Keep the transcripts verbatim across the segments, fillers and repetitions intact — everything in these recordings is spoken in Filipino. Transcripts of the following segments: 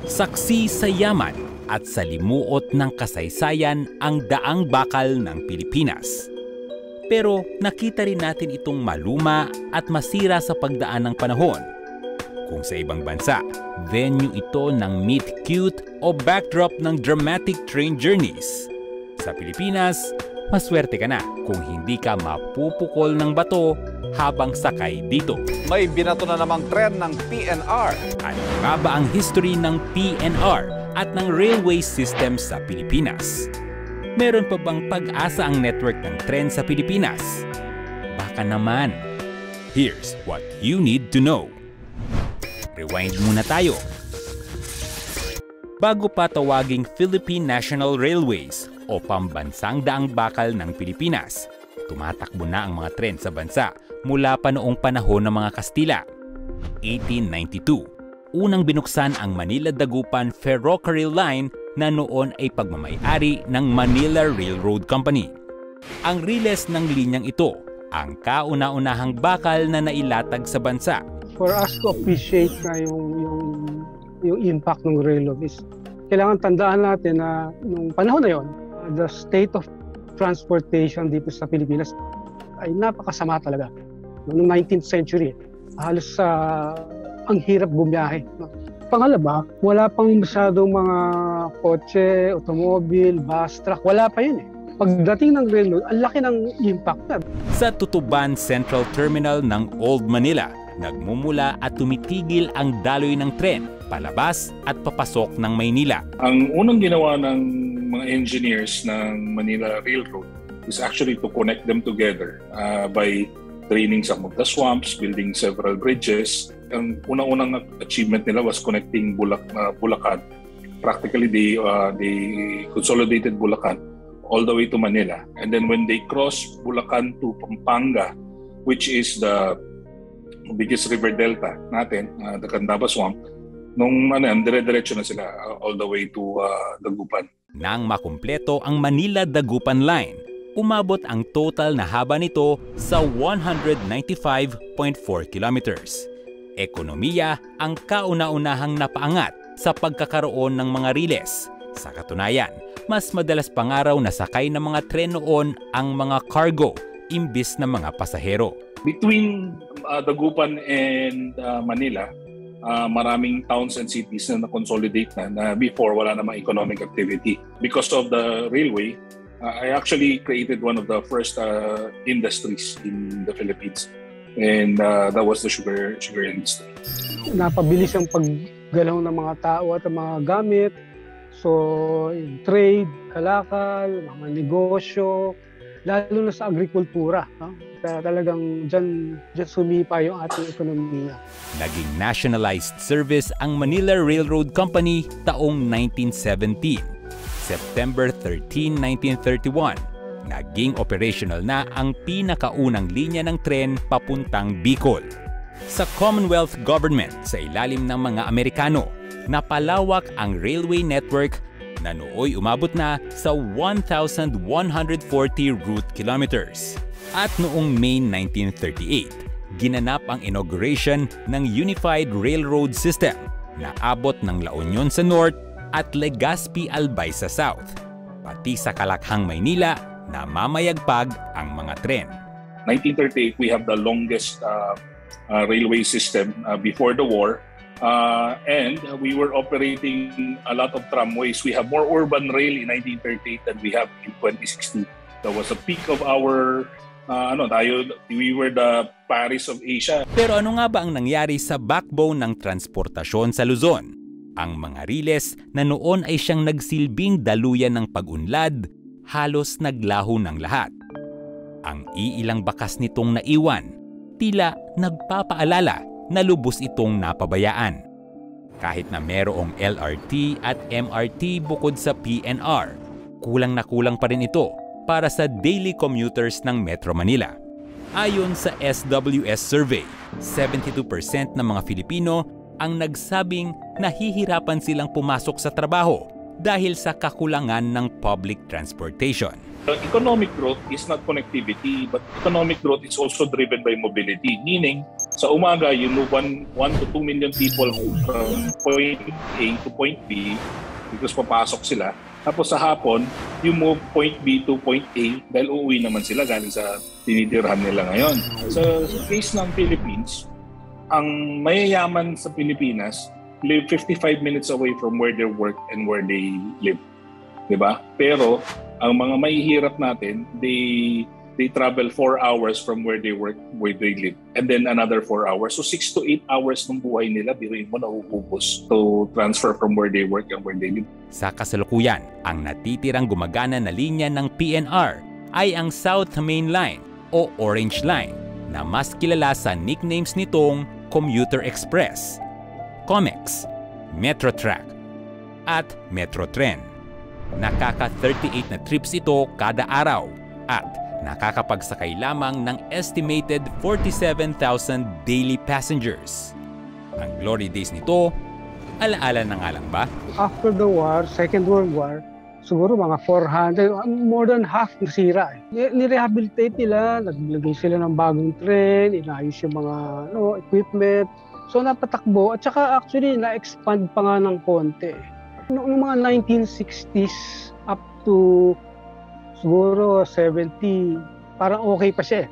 Saksi sa yaman at salimuot ng kasaysayan ang daang bakal ng Pilipinas. Pero nakita rin natin itong maluma at masira sa pagdaan ng panahon. Kung sa ibang bansa, venue ito ng meet cute o backdrop ng dramatic train journeys. Sa Pilipinas, maswerte ka na kung hindi ka mapupukol ng bato habang sakay dito. May binato na namang tren ng P N R. Ano nga ba ang history ng P N R at ng railway system sa Pilipinas? Meron pa bang pag-asa ang network ng tren sa Pilipinas? Baka naman. Here's what you need to know. Rewind muna tayo. Bago pa tawaging Philippine National Railways o pambansang daang bakal ng Pilipinas, tumatakbo na ang mga tren sa bansa mula pa noong panahon ng mga Kastila. eighteen ninety-two, unang binuksan ang Manila-Dagupan Ferrocarril Line na noon ay pagmamay-ari ng Manila Railroad Company. Ang riles ng linyang ito ang kauna-unahang bakal na nailatag sa bansa. For us to appreciate na yung, yung, yung impact ng railroad is kailangan tandaan natin na nung panahon na yon, the state of transportation dito sa Pilipinas ay napakasama talaga. Noong nineteenth century, halos uh, ang hirap bumiyahe. Pangalawa, wala pang masyadong mga kotse, automobile, bus, truck. Wala pa yun eh. Pagdating ng railroad, ang laki ng impact na. Sa Tutuban Central Terminal ng Old Manila, nagmumula at tumitigil ang daloy ng tren palabas at papasok ng Maynila. Ang unang ginawa ng mga engineers ng Manila Railroad is actually to connect them together uh, by draining some of the swamps, building several bridges. Ang unang-unang achievement nila was connecting Bulac, uh, Bulacan. Practically, they, uh, they consolidated Bulacan all the way to Manila. And then when they crossed Bulacan to Pampanga, which is the biggest river delta natin, uh, the Candaba Swamp, nung ano yan, dire-diretso na sila uh, all the way to uh, Dagupan. Nang makumpleto ang Manila-Dagupan Line, umabot ang total na haba nito sa one hundred ninety-five point four kilometers. Ekonomiya ang kauna-unahang napaangat sa pagkakaroon ng mga riles. Sa katunayan, mas madalas pangaraw na sakay ng mga tren noon ang mga cargo imbis na mga pasahero. Between uh, Dagupan and uh, Manila, uh, maraming towns and cities na na-consolidate na, na before wala namang economic activity. Because of the railway, uh, I actually created one of the first uh, industries in the Philippines. And uh, that was the sugar, sugar industry. Napabilis ang paggalaw ng mga tao at mga gamit. So, yung trade, kalakal, mga negosyo, lalo na sa agrikultura. No? Kaya talagang dyan, dyan sumipa yung ating ekonomiya. Naging nationalized service ang Manila Railroad Company taong nineteen seventeen. September thirteenth, nineteen thirty-one, naging operational na ang pinakaunang linya ng tren papuntang Bicol. Sa Commonwealth Government sa ilalim ng mga Amerikano, napalawak ang railway network na nooy umabot na sa one thousand one hundred forty route kilometers. At noong May nineteen thirty-eight, ginanap ang inauguration ng Unified Railroad System na abot ng La Union sa North at Legazpi Albay sa South. Pati sa Kalakhang, Maynila, na mamayagpag ang mga tren. nineteen thirty-eight, we have the longest uh, uh, railway system uh, before the war. Uh, and we were operating a lot of tramways. We have more urban rail in nineteen thirty-eight than we have in twenty sixteen. That was a peak of our, uh, ano, tayo, we were the Paris of Asia. Pero ano nga ba ang nangyari sa backbone ng transportasyon sa Luzon? Ang mga riles na noon ay siyang nagsilbing daluyan ng pag-unlad, halos naglaho ng lahat. Ang iilang bakas nitong naiwan, tila nagpapaalala na lubos itong napabayaan. Kahit na merong L R T at M R T bukod sa P N R, kulang na kulang pa rin ito para sa daily commuters ng Metro Manila. Ayon sa S W S survey, seventy-two percent ng mga Filipino ang nagsabing nahihirapan silang pumasok sa trabaho dahil sa kakulangan ng public transportation. Economic growth is not connectivity, but economic growth is also driven by mobility, meaning Sa umaga, you move one to two million people from point A to point B because papasok sila. Tapos sa hapon, you move point B to point A dahil uuwi naman sila galing sa tinitirhan nila ngayon. Sa, sa case ng Philippines, ang mayayaman sa Pilipinas live fifty-five minutes away from where they work and where they live. Diba? Pero ang mga mahihirap natin, they they travel four hours from where they work, where they live, and then another four hours. So six to eight hours ng buhay nila, biruin mo, nauubos to transfer from where they work and where they live. Sa kasalukuyan, ang natitirang gumagana na linya ng P N R ay ang South Main Line o Orange Line na mas kilala sa nicknames nitong Commuter Express, Comex, Metrotrack, at Metrotren. Nakaka thirty-eight na trips ito kada araw at nakakapagsakay lamang ng estimated forty-seven thousand daily passengers. Ang glory days nito, alaala na nga lang ba? After the war, Second World War, siguro mga four hundred, more than half nasira. Eh. Nirehabilitate nila, naglagay sila ng bagong tren, inayos yung mga ano, equipment. So napatakbo at saka actually na-expand pa nga ng konti. Noong mga nineteen sixties up to siguro seventy, parang okay pa siya.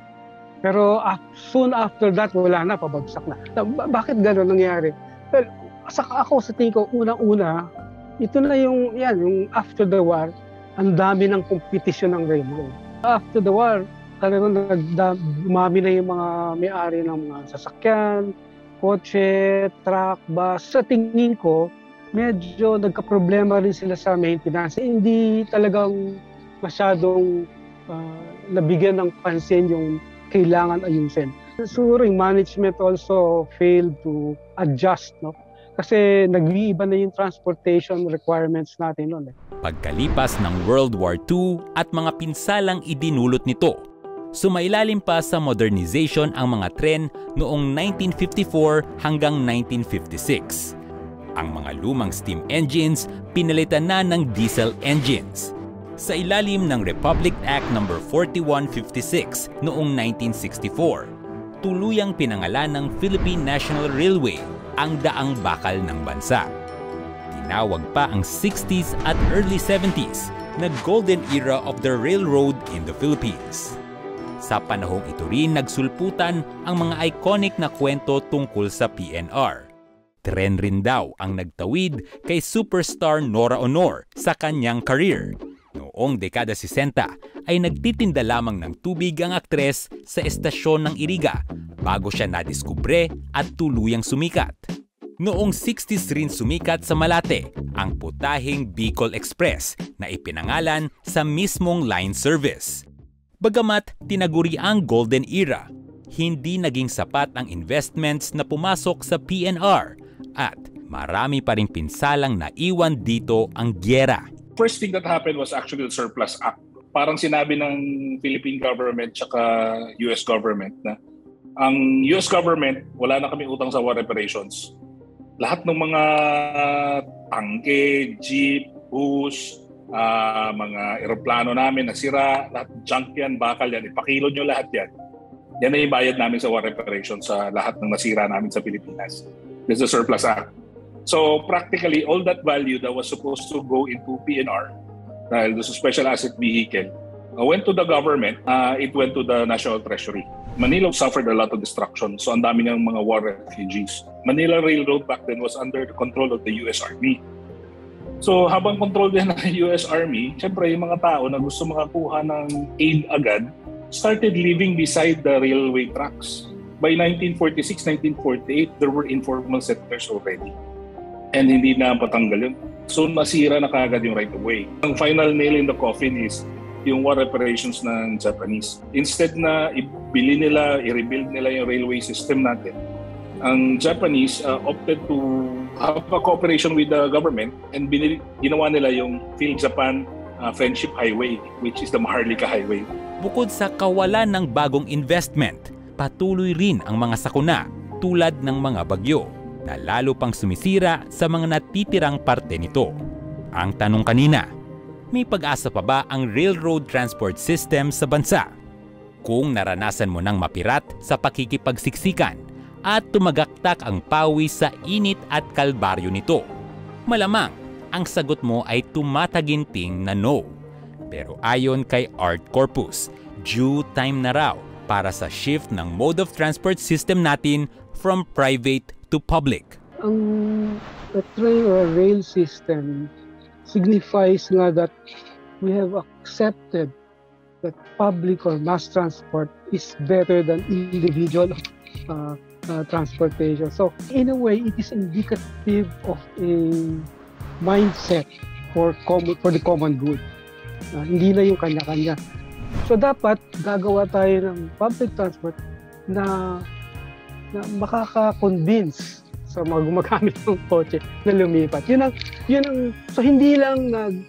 Pero uh, soon after that, wala na, pabagsak na. Bakit gano'n nangyari? Well, saka ako sa tingin ko, unang-una, ito na yung, yan, yung after the war, ang dami ng competition ng railroad. After the war, talagang dumami na yung mga may-ari ng mga sasakyan, kotse, truck, bus. Sa tingin ko, medyo nagka-problema rin sila sa maintenance. Hindi talagang masyadong uh, nabigyan ng pansin yung kailangan ayusin. Siguro yung management also failed to adjust, no? Kasi nag-iiba na yung transportation requirements natin noon. Eh. Pagkalipas ng World War Two at mga pinsalang idinulot nito, sumailalim pa sa modernization ang mga tren noong nineteen fifty-four hanggang nineteen fifty-six. Ang mga lumang steam engines pinalitan na ng diesel engines. Sa ilalim ng Republic Act number forty-one fifty-six noong nineteen sixty-four, tuluyang pinangalan ng Philippine National Railway ang daang bakal ng bansa. Tinawag pa ang sixties at early seventies na golden era of the railroad in the Philippines. Sa panahong ito rin nagsulputan ang mga iconic na kwento tungkol sa P N R. Tren rin daw ang nagtawid kay superstar Nora Honor sa kanyang career. Noong dekada sesenta ay nagtitinda lamang ng tubig ang aktres sa estasyon ng Iriga bago siya nadiskubre at tuluyang sumikat. Noong sixties rin sumikat sa Malate ang putahing Bicol Express na ipinangalan sa mismong line service. Bagamat tinaguri ang Golden Era, hindi naging sapat ang investments na pumasok sa P N R at marami pa ring pinsalang naiwan dito ang gyera. First thing that happened was actually the Surplus Act. Parang sinabi ng Philippine government tsaka U S government na ang U S government, wala na kami utang sa war reparations. Lahat ng mga tangke, jeep, bus, uh, mga eroplano namin nasira, lahat junk yan, bakal yan, ipakilod nyo lahat yan. Yan na yung bayad namin sa war reparations sa lahat ng nasira namin sa Pilipinas. This is the Surplus Act. So practically, all that value that was supposed to go into P N R, dahil this special asset vehicle, uh, went to the government, uh, it went to the National Treasury. Manila suffered a lot of destruction, so ang dami ng mga war refugees. Manila Railroad back then was under the control of the U S Army. So habang control din ng U S Army, syempre yung mga tao na gusto makakuha ng aid agad, started living beside the railway tracks. By nineteen forty-six, nineteen forty-eight, there were informal settlers already. And hindi na patanggal yun. So nasira na kagad yung right of way. Ang final nail in the coffin is yung war reparations ng Japanese. Instead na ibili nila, i-rebuild nila yung railway system natin, ang Japanese uh, opted to have a cooperation with the government and binili, ginawa nila yung Phil-Japan uh, Friendship Highway, which is the Maharlika Highway. Bukod sa kawalan ng bagong investment, patuloy rin ang mga sakuna tulad ng mga bagyo na lalo pang sumisira sa mga natitirang parte nito. Ang tanong kanina, may pag-asa pa ba ang railroad transport system sa bansa? Kung naranasan mo nang mapirat sa pakikipagsiksikan at tumagaktak ang pawis sa init at kalbaryo nito, malamang ang sagot mo ay tumataginting na no. Pero ayon kay Art Corpus, due time na raw para sa shift ng mode of transport system natin from private to public. Ang the train or rail system signifies nga that we have accepted that public or mass transport is better than individual uh, uh, transportation. So in a way, it is indicative of a mindset for common, for the common good. Uh, hindi na yung kanya-kanya. So dapat gagawa tayo ng public transport na, na makaka-convince sa mga gumagamit ng kotse na lumipat. Yun ang, yun ang, so hindi lang nag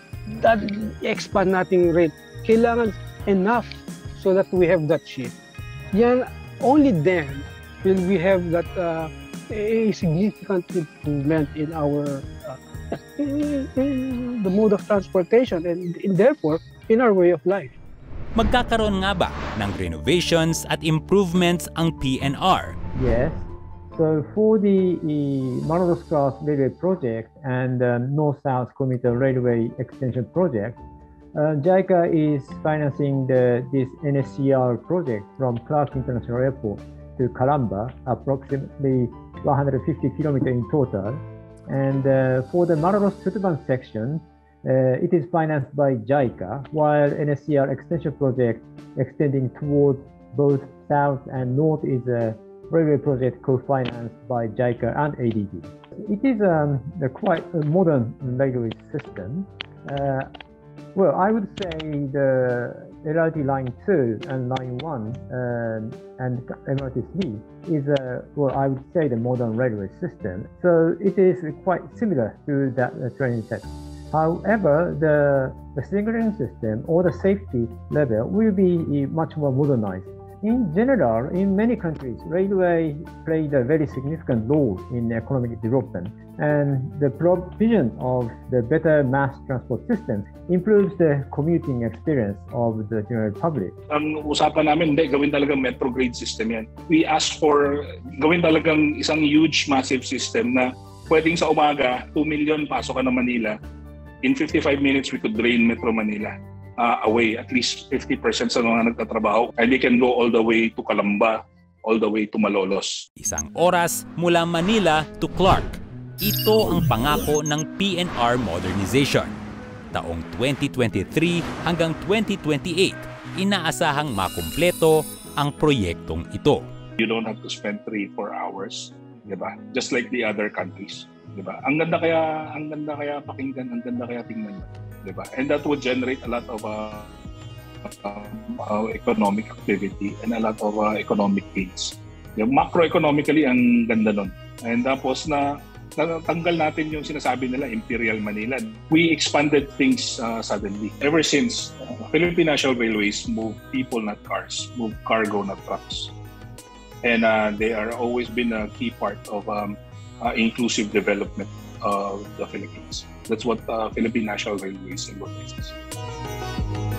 expand nating rate. Kailangan enough so that we have that shift. Yan, only then will we have that uh, a significant improvement in our uh, in, in the mode of transportation and, and therefore in our way of life. Magkakaroon nga ba ng renovations at improvements ang P N R? Yes. So for the uh, Manolos-Class Railway Project and um, North-South Commuter Railway Extension Project, uh, JICA is financing the, this N S C R project from Clark International Airport to Calamba, approximately one hundred fifty kilometers in total. And uh, for the Manolos-Tutuban section, uh, it is financed by JICA, while N S C R extension project extending towards both south and north is a railway project co-financed by JICA and A D B. It is um, a quite a modern railway system. Uh, well, I would say the L R T Line two and Line one um, and M R T three is, a, well, I would say the modern railway system. So it is quite similar to that uh, train set. However, the, the signaling system or the safety level will be much more modernized. In general, in many countries, railway played a very significant role in economic development, and the provision of the better mass transport system improves the commuting experience of the general public. Ang usapan namin, hindi, gawin talagang metro grade system yan. We asked for gawin talagang isang huge, massive system na pwedeng sa umaga, two million pasok ka na Manila. In fifty-five minutes, we could drain Metro Manila. Uh, away, at least fifty percent sa mga nagtatrabaho, and they can go all the way to Calamba, all the way to Malolos. Isang oras mula Manila to Clark. Ito ang pangako ng P N R modernization. Taong twenty twenty-three hanggang twenty twenty-eight, inaasahang makumpleto ang proyektong ito. You don't have to spend three to four hours, di ba? Just like the other countries, di ba? Ang ganda kaya, ang ganda kaya pakinggan, ang ganda kaya tingnan. Diba? And that would generate a lot of uh, uh, economic activity and a lot of uh, economic gains. Yung macroeconomically, ang ganda nun. And tapos na natanggal natin yung sinasabi nila, Imperial Manila. We expanded things uh, suddenly. Ever since, uh, Philippine National Railways move people, not cars. Move cargo, not trucks. And uh, they are always been a key part of um, uh, inclusive development of the Philippines. That's what uh, Philippine National Railways embraces.